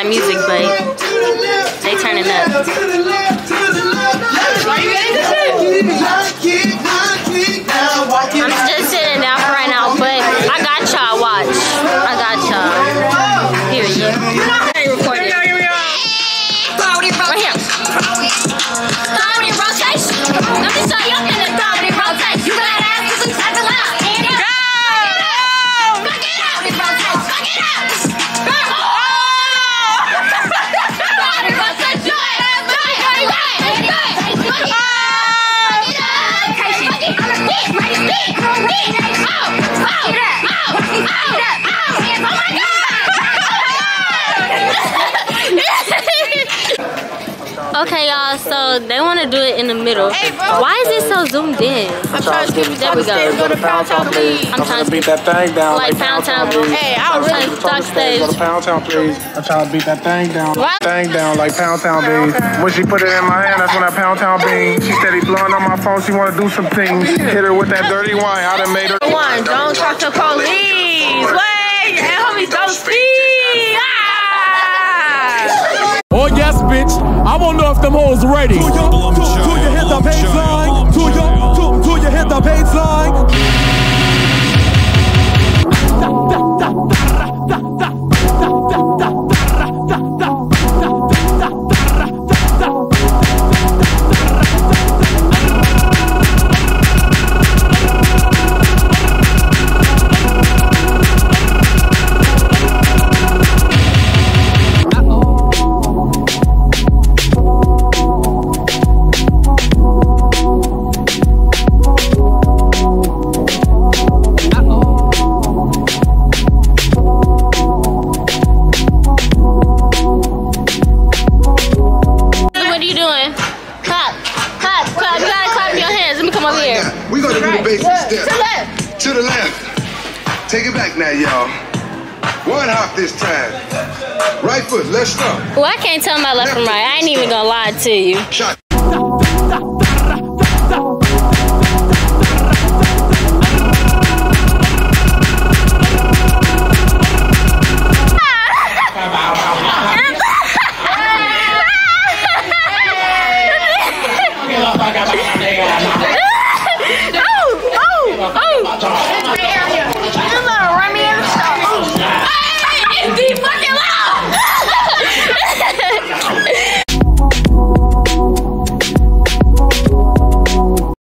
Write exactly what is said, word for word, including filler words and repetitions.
music, but they turning up. I'm just sitting down for right now, but I got y'all. Watch. I got y'all. Period. I ain't recording. Right here. Gravity rotation. Let me show you in the gravity rotation. You got ass to some type of loud. Go! Fuck it out. Fuck it out. Fuck it out. Gravity rotation. Do it. Do it. Do it. Do it. Okay, y'all, so they want to do it in the middle. Hey, why is it so zoomed in? I'm trying to get there we go. Go to Pound Town, please. I'm trying to beat that thing down. Like Pound Town. Hey, I was really talk stage. Go to Pound Town, please. I'm trying to beat that thing down. What? Thing down like Pound Town beans. When she put it in my hand, that's when that Pound Town bean. She steady blowing on my phone. She want to do some things. Hit her with that dirty wine. I done made her. One, don't talk to police. Wait, and homies don't speak. Ah! Oh yes, bitch. I wanna know if them hoes ready. To your, to, to your hit the baseline. To your, to, to your hit the baseline. We're gonna do the basic step. To the left. To the left. Take it back now, y'all. One hop this time. Right foot, let's start. Well, I can't tell my left from right. I ain't even gonna lie to you. Shot.